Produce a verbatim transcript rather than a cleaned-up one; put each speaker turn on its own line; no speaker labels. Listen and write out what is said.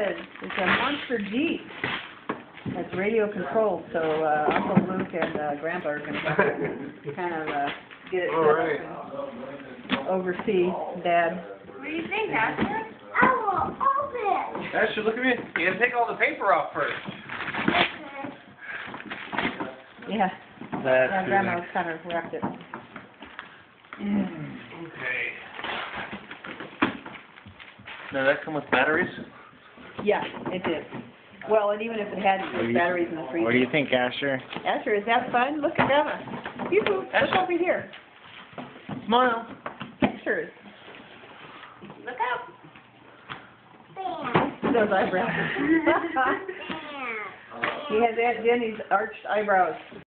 is. It's a Monster Jeep. It's radio controlled, so uh, Uncle Luke and uh, Grandpa are going to kind of uh, get it
All
set
right.
up and oversee Dad.
What do you think, Asher? I will open.
Asher, look at me. You gotta take all the paper off first.
Yeah.
That's
Yeah, Grandma kind of wrapped it.
Okay. Now that come with batteries?
Yeah, it did. Well, and even if it hadn't, there's batteries in the freezer.
What do you think, Asher?
Asher, is that fun? Look at Grandma. Yoo-hoo, look
Asher.
over here.
Smile.
Pictures.
Look out. Bam.
Those eyebrows.
Bam.
He has Aunt Jenny's arched eyebrows.